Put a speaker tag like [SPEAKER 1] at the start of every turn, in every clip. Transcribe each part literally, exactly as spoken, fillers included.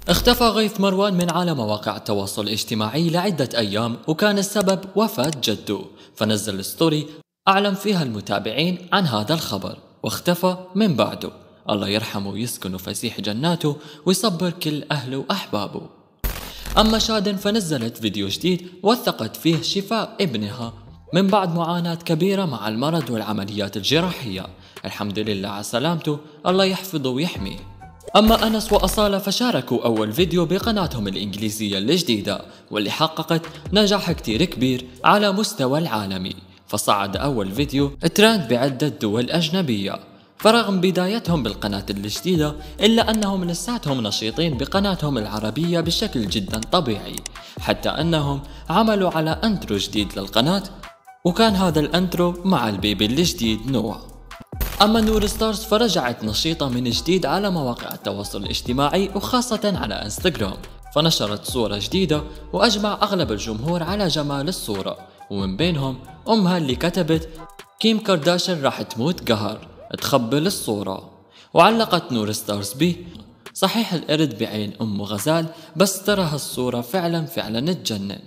[SPEAKER 1] اختفى غيث مروان من عالم مواقع التواصل الاجتماعي لعدة أيام، وكان السبب وفاة جده، فنزل ستوري أعلم فيها المتابعين عن هذا الخبر، واختفى من بعده. الله يرحمه ويسكن فسيح جناته ويصبر كل أهله وأحبابه. أما شادن فنزلت فيديو جديد وثقت فيه شفاء ابنها من بعد معاناة كبيرة مع المرض والعمليات الجراحية. الحمد لله على سلامته، الله يحفظه ويحميه. أما أنس وأصالة فشاركوا أول فيديو بقناتهم الإنجليزية الجديدة، واللي حققت نجاح كتير كبير على مستوى العالمي، فصعد أول فيديو ترند بعدة دول أجنبية. فرغم بدايتهم بالقناة الجديدة إلا أنهم لساتهم نشيطين بقناتهم العربية بشكل جدا طبيعي، حتى أنهم عملوا على انترو جديد للقناة، وكان هذا الانترو مع البيبي الجديد نوع. أما نور ستارز فرجعت نشيطة من جديد على مواقع التواصل الاجتماعي وخاصة على انستغرام، فنشرت صورة جديدة وأجمع أغلب الجمهور على جمال الصورة، ومن بينهم أمها اللي كتبت كيم كارداشيان راح تموت قهر تخبل الصورة. وعلقت نور ستارز به صحيح القرد بعين أم غزال، بس ترى هالصورة فعلا فعلا تجنن.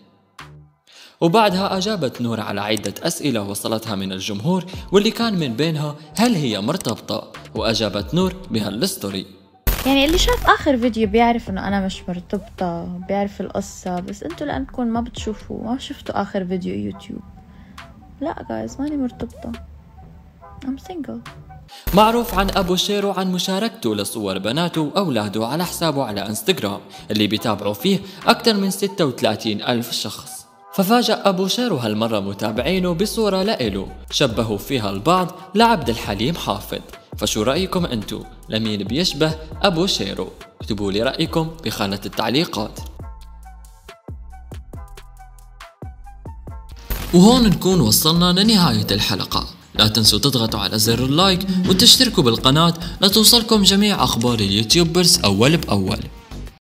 [SPEAKER 1] وبعدها أجابت نور على عدة أسئلة وصلتها من الجمهور، واللي كان من بينها هل هي مرتبطة، وأجابت نور بهالستوري.
[SPEAKER 2] يعني اللي شاف آخر فيديو بيعرف إنه أنا مش مرتبطة، بيعرف القصة، بس أنتوا لأنكم ما بتشوفوا ما شفتوا آخر فيديو يوتيوب. لا جايز ماني مرتبطة، I'm single.
[SPEAKER 1] معروف عن أبو شيرو عن مشاركته لصور بناته وأولاده على حسابه على انستغرام، اللي بيتابعوا فيه أكثر من ستة وثلاثين ألف شخص. ففاجأ أبو شيرو هالمرة متابعينه بصورة لإله شبهوا فيها البعض لعبد الحليم حافظ. فشو رأيكم أنتو؟ لمين بيشبه أبو شيرو؟ اكتبوا لي رأيكم بخانة التعليقات. وهون نكون وصلنا لنهاية الحلقة. لا تنسوا تضغطوا على زر اللايك وتشتركوا بالقناة لتوصلكم جميع أخبار اليوتيوبرز أول بأول.